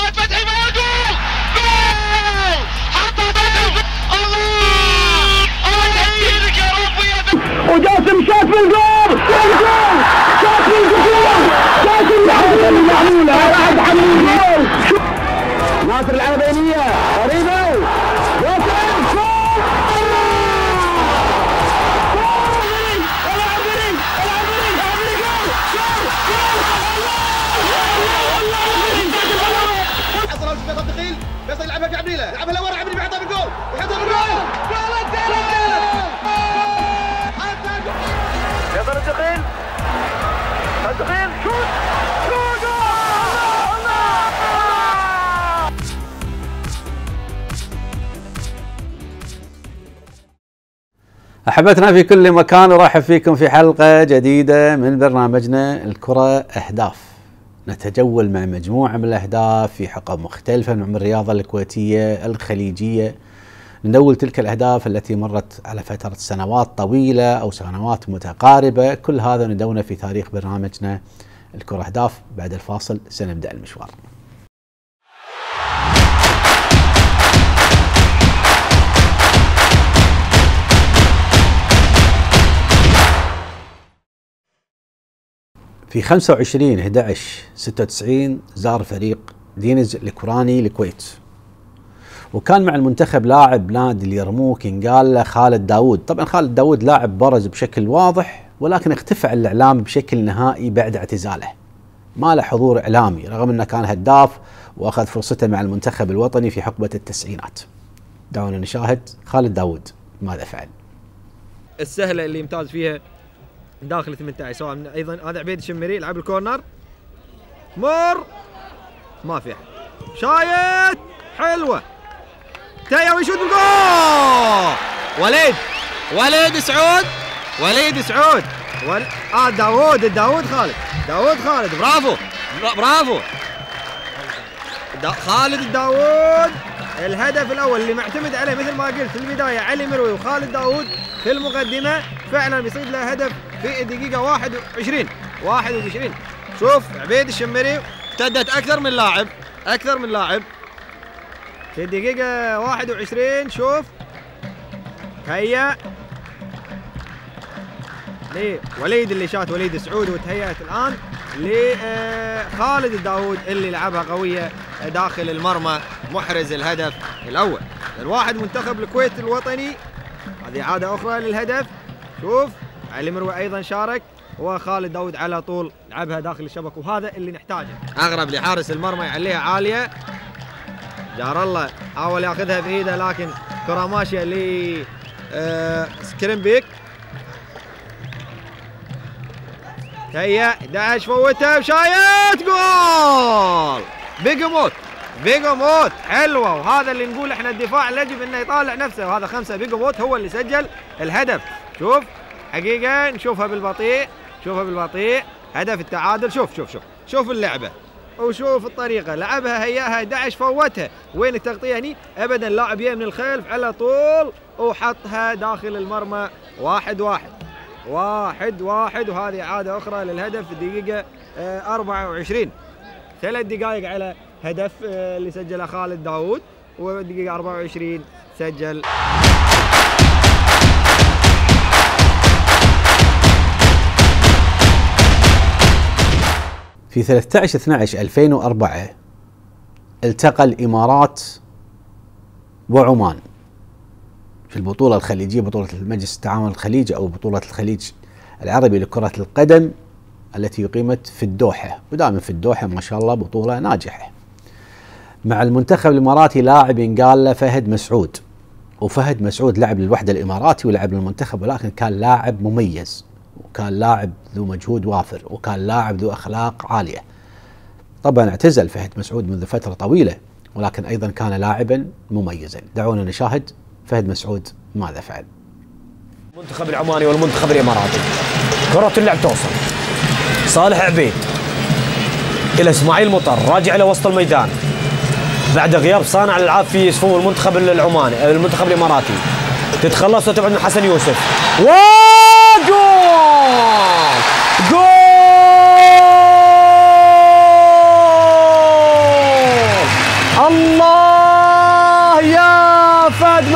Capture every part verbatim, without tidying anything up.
محمد فتحي جول جول حطها فتحي الله الله تهديدك يا رب يا فتحي وجاسم شاط في الجول والجول شاط في الجول جاسم محمود المعمولة واحد حمود ناصر العربينية قريبة جاسم جول بس يلعبها في عبديله، يلعبها لورا عبديله بيحطها بالجول، يحطها بالجول، جول الثالث يا ترى الدخيل الدخيل شوت شوت الله أحبتنا في كل مكان، أرحب فيكم في حلقة جديدة من برنامجنا الكرة أهداف. نتجول مع مجموعة من الأهداف في حقب مختلفة من الرياضة الكويتية الخليجية، ندول تلك الأهداف التي مرت على فترة سنوات طويلة أو سنوات متقاربة. كل هذا ندونه في تاريخ برنامجنا الكرة أهداف. بعد الفاصل سنبدأ المشوار. في خمسة وعشرين أحد عشر ستة وتسعين زار فريق دينز الكوراني الكويت، وكان مع المنتخب لاعب نادي اليرموك ينقال له خالد داوود. طبعا خالد داوود لاعب برز بشكل واضح، ولكن اختفى عن الإعلام بشكل نهائي بعد اعتزاله، ما له حضور إعلامي رغم أنه كان هداف وأخذ فرصته مع المنتخب الوطني في حقبة التسعينات. دعونا نشاهد خالد داوود ماذا فعل. السهلة اللي يمتاز فيها داخل ثمانية عشر، سواء ايضا هذا عبيد الشمري يلعب الكورنر، مر ما في احد، شايت حلوه تايا ويشوت بالجول. وليد وليد سعود وليد سعود ول... اه داوود داوود خالد داوود خالد برافو برافو دا... خالد داوود. الهدف الاول اللي معتمد عليه مثل ما قلت في البدايه علي مروي وخالد داوود في المقدمه، فعلا بيصيد له هدف في الدقيقه واحد وعشرين واحد وعشرين. شوف عبيد الشمري ارتدت اكثر من لاعب اكثر من لاعب في الدقيقه واحد وعشرين. شوف هيا ليه وليد اللي شات وليد سعود، وتهيأت الان لخالد الداوود اللي لعبها قويه داخل المرمى، محرز الهدف الاول. الواحد منتخب الكويت الوطني، هذه عاده اخرى للهدف. شوف علي مروي ايضا شارك، وخالد داوود على طول لعبها داخل الشبكه، وهذا اللي نحتاجه. اغرب لحارس المرمى يعليها عاليه، جار الله حاول ياخذها بايده لكن كره ماشيه ل آه سكرينبيك. هيا احد عشر فوتها وشايت جول. بيجموت بيجموت حلوه، وهذا اللي نقول احنا الدفاع يجب انه يطالع نفسه، وهذا خمسه بيجموت هو اللي سجل الهدف. شوف حقيقه نشوفها بالبطيء شوفها بالبطيء هدف التعادل. شوف شوف شوف شوف اللعبه وشوف الطريقه لعبها، هياها احد عشر فوتها. وين التغطيه هني؟ ابدا، اللاعب جاي من الخلف على طول وحطها داخل المرمى. واحد واحد واحد واحد وهذه عاده اخرى للهدف في الدقيقه أربعة وعشرين. ثلاث دقائق على هدف اللي سجله خالد داوود، والدقيقه أربعة وعشرين سجل في ثلاثة عشر اثني عشر ألفين وأربعة التقى الإمارات وعمان في البطولة الخليجية، بطولة المجلس التعاون الخليجي أو بطولة الخليج العربي لكرة القدم التي أقيمت في الدوحة، ودائما في الدوحة ما شاء الله بطولة ناجحة. مع المنتخب الإماراتي لاعب ينقال له فهد مسعود، وفهد مسعود لعب للوحدة الإماراتي ولعب للمنتخب، ولكن كان لاعب مميز، وكان لاعب ذو مجهود وافر، وكان لاعب ذو أخلاق عالية. طبعا اعتزل فهد مسعود منذ فترة طويلة، ولكن أيضا كان لاعبا مميزا. دعونا نشاهد فهد مسعود ماذا فعل. المنتخب العماني والمنتخب الإماراتي، كرة اللعب توصل صالح عبيد إلى إسماعيل مطر، راجع إلى وسط الميدان بعد غياب صانع الألعاب في صفوف المنتخب العماني المنتخب الإماراتي. تتخلص وتبعد من حسن يوسف، وجول جول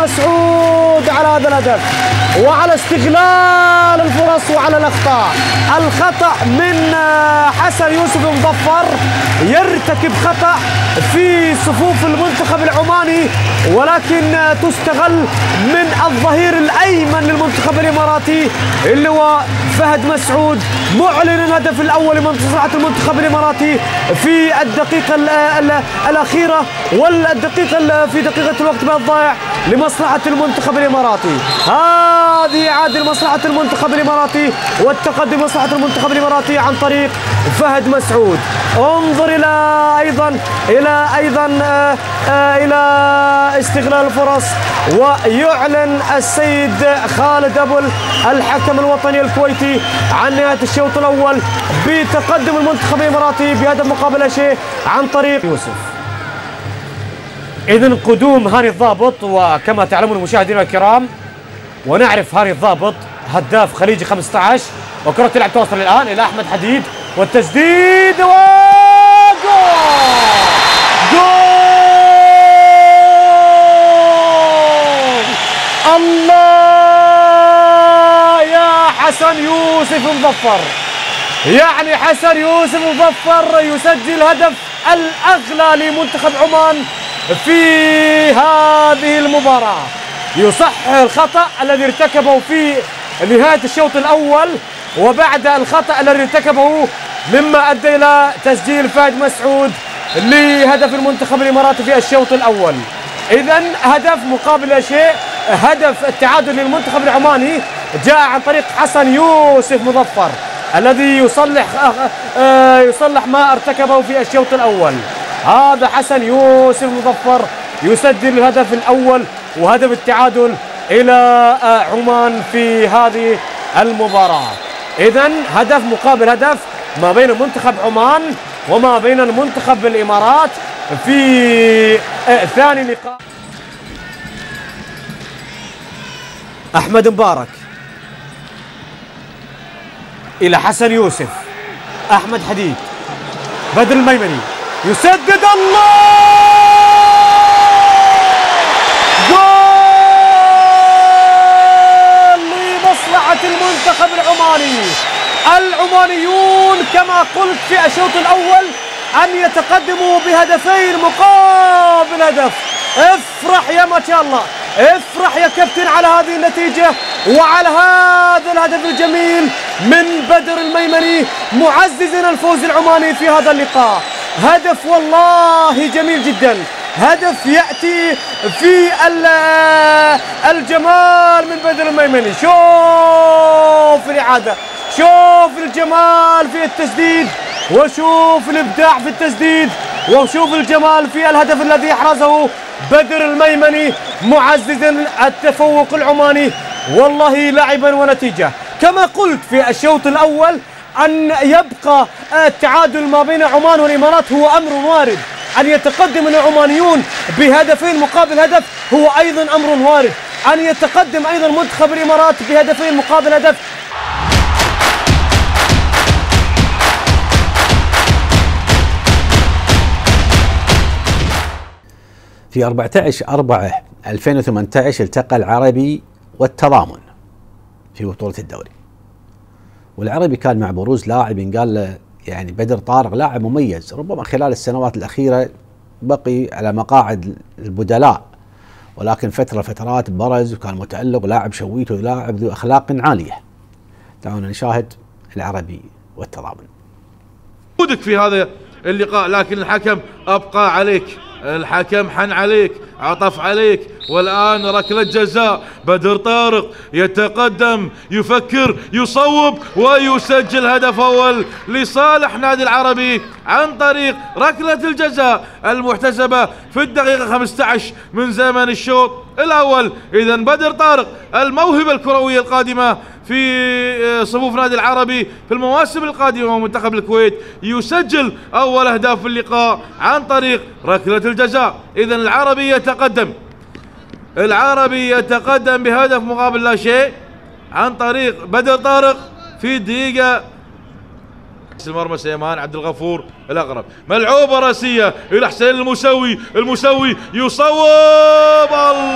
مسعود على هذا الهدف وعلى استغلال الفرص وعلى الاخطاء. الخطا من حسن يوسف مظفر، يرتكب خطا في صفوف المنتخب العماني ولكن تستغل من الظهير الايمن للمنتخب الاماراتي اللي هو فهد مسعود، معلن الهدف الاول لمصلحه المنتخب الاماراتي في الدقيقه ال ال الاخيره والدقيقه في دقيقه الوقت بدل الضائع لمصلحه المنتخب الاماراتي. هذه اعاده لمصلحه المنتخب الاماراتي والتقدم لمصلحه المنتخب الاماراتي عن طريق فهد مسعود. انظر الى ايضا الى ايضا آآ آآ الى استغلال الفرص، ويعلن السيد خالد ابل الحكم الوطني الكويتي عن نهايه الشوط الاول بتقدم المنتخب الاماراتي بهدف مقابل لا شيء عن طريق يوسف. اذا قدوم هاني الضابط، وكما تعلمون مشاهدينا الكرام ونعرف هاني الضابط هداف خليجي خمسة عشر، وكرة تلعب توصل الان الى احمد حديد والتسديد وجول جول. الله يا حسن يوسف مظفر، يعني حسن يوسف مظفر يسجل الهدف الاغلى لمنتخب عمان في هذه المباراة، يصحح الخطأ الذي ارتكبه في نهاية الشوط الأول وبعد الخطأ الذي ارتكبه مما أدى إلى تسجيل فهد مسعود لهدف المنتخب الإماراتي في الشوط الأول. إذن هدف مقابل لا شيء، هدف التعادل للمنتخب العماني جاء عن طريق حسن يوسف مظفر الذي يصلح يصلح ما ارتكبه في الشوط الأول. هذا حسن يوسف مظفر يسجل الهدف الأول وهدف التعادل إلى عمان في هذه المباراة. إذن هدف مقابل هدف ما بين منتخب عمان وما بين المنتخب الإمارات في ثاني لقاء. أحمد مبارك إلى حسن يوسف، أحمد حديد، بدر الميمني يسدد، الله جول لمصلحة المنتخب العماني. العمانيون كما قلت في الشوط الأول أن يتقدموا بهدفين مقابل هدف. افرح يا ما شاء الله، افرح يا كابتن على هذه النتيجة وعلى هذا الهدف الجميل من بدر الميمني معززا الفوز العماني في هذا اللقاء. هدف والله جميل جدا، هدف يأتي في الجمال من بدر الميمني. شوف الإعادة، شوف الجمال في التسديد، وشوف الإبداع في التسديد، وشوف الجمال في الهدف الذي أحرزه بدر الميمني معززا التفوق العماني. والله لعبا ونتيجة. كما قلت في الشوط الأول أن يبقى التعادل ما بين عمان والإمارات هو أمر وارد، أن يتقدم العمانيون بهدفين مقابل هدف هو أيضا أمر وارد، أن يتقدم أيضا منتخب الإمارات بهدفين مقابل هدف. في أربعة عشر أربعة ألفين وثمانية عشر التقى العربي والتضامن في بطولة الدوري، والعربي كان مع بروز لاعب قال له يعني بدر طارق لاعب مميز، ربما خلال السنوات الأخيرة بقي على مقاعد البدلاء، ولكن فترة فترات برز وكان متألق، لاعب شويته لاعب ذو أخلاق عالية. دعونا نشاهد العربي والتضامن. وجودك في هذا اللقاء، لكن الحكم أبقى عليك، الحكم حن عليك، عطف عليك، والآن ركلة جزاء. بدر طارق يتقدم، يفكر، يصوب ويسجل هدف أول لصالح نادي العربي عن طريق ركلة الجزاء المحتسبة في الدقيقة خمسة عشر من زمن الشوط الأول. إذا بدر طارق الموهبة الكروية القادمة في صفوف نادي العربي في المواسم القادمة ومنتخب الكويت يسجل أول أهداف اللقاء عن طريق ركلة الجزاء. إذا العربي يتقدم، العربي يتقدم بهدف مقابل لا شيء عن طريق بدر طارق في الدقيقة المرمى سليمان عبد الغفور الاغرب. ملعوبه راسيه الى حسين المسوي، المسوي يصوب.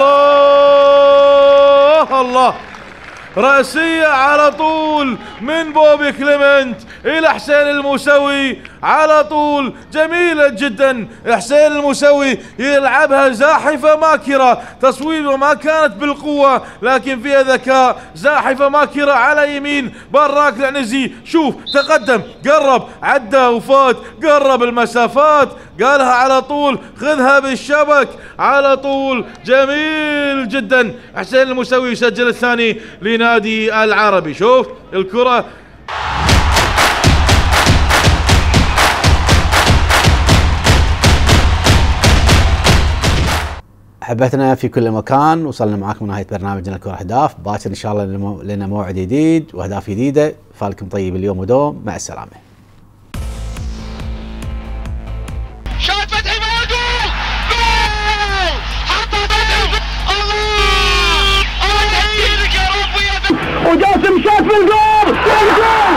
الله الله، راسيه على طول من بوبي كليمنت الى حسين المسوي على طول، جميله جدا. حسين المسوي يلعبها زاحفه ماكره، تصويبه ما كانت بالقوه لكن فيها ذكاء. زاحفه ماكره على يمين براك العنزي، شوف تقدم قرب عدى وفات، قرب المسافات، قالها على طول خذها بالشبك على طول، جميل جدا. حسين المسوي يسجل الثاني لنادي العربي. شوف الكرة احبتنا في كل مكان، وصلنا معاكم نهايه برنامجنا الكره اهداف. باكر ان شاء الله لنا موعد جديد واهداف جديده. فالكم طيب اليوم ودوم، مع السلامه. شاط فتحي ما جول، جول حطها فتحي. الله الله يهديك يا ربي يا وجاسم شاط بالجول، جول